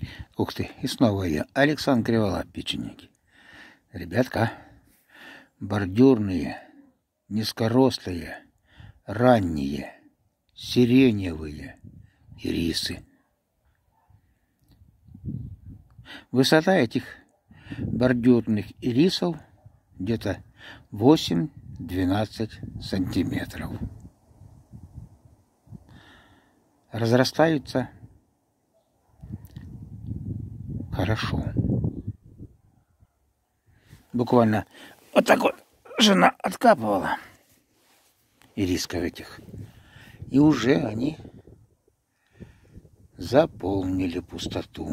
Ух ты, и снова я, Александр Криволап, печенеги. Ребятка, бордюрные, низкорослые, ранние, сиреневые ирисы. Высота этих бордюрных ирисов где-то 8-12 сантиметров. Разрастаются хорошо. Буквально вот так вот жена откапывала ирисков этих. И уже они заполнили пустоту.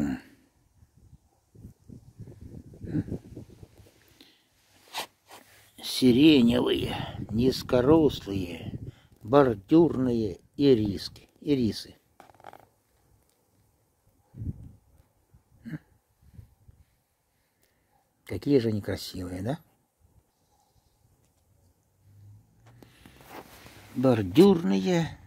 Сиреневые, низкорослые, бордюрные ирисы. Какие же они красивые, да? Бордюрные,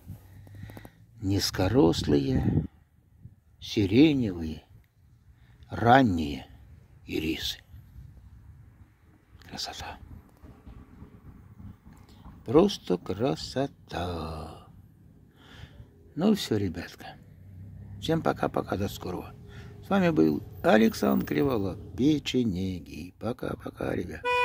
низкорослые, сиреневые, ранние ирисы. Красота. Просто красота. Ну все, ребятка. Всем пока-пока, до скорого. С вами был Александр Криволап, печенеги. Пока-пока, ребят.